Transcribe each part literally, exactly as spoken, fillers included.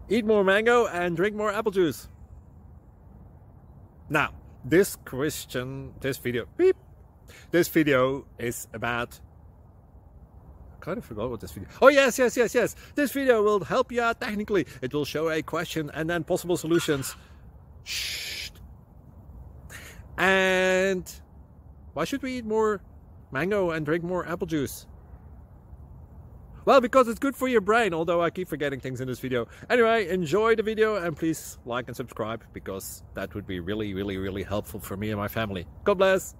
Eat more mango and drink more apple juice. Now, this question, this video, beep, this video is about, I kind of forgot what this video, oh yes, yes, yes, yes, this video will help you out technically. It will show a question and then possible solutions. Shh. And why should we eat more mango and drink more apple juice? Well, because it's good for your brain, although I keep forgetting things in this video. Anyway, enjoy the video and please like and subscribe, because that would be really, really, really helpful for me and my family. God bless!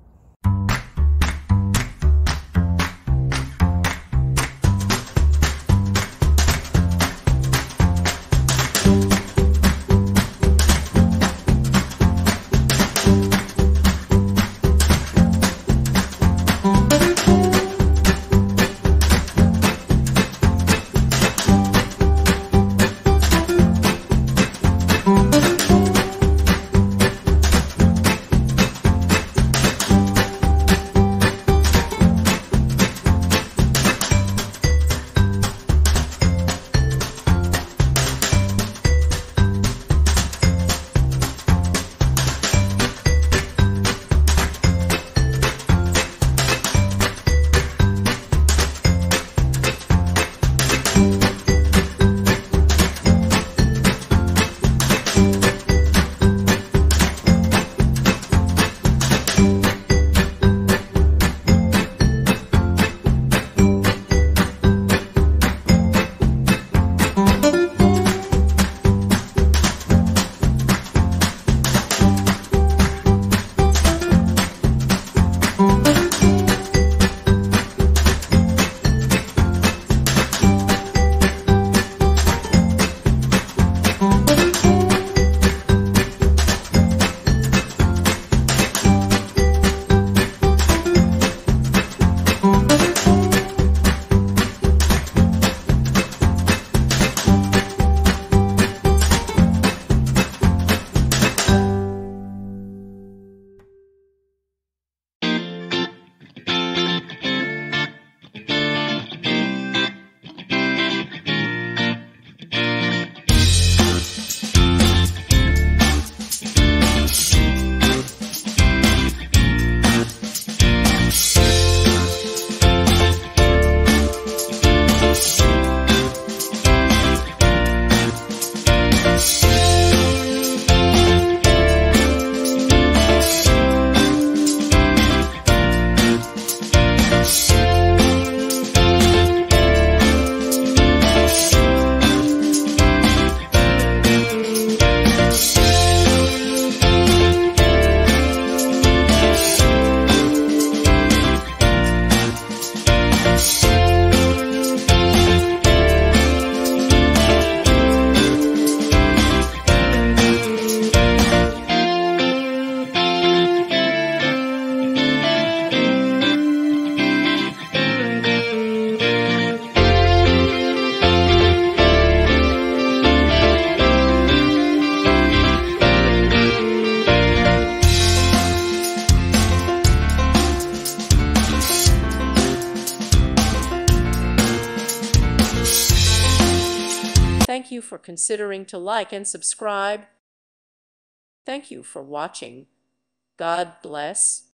Thank you for considering to like and subscribe. Thank you for watching. God bless.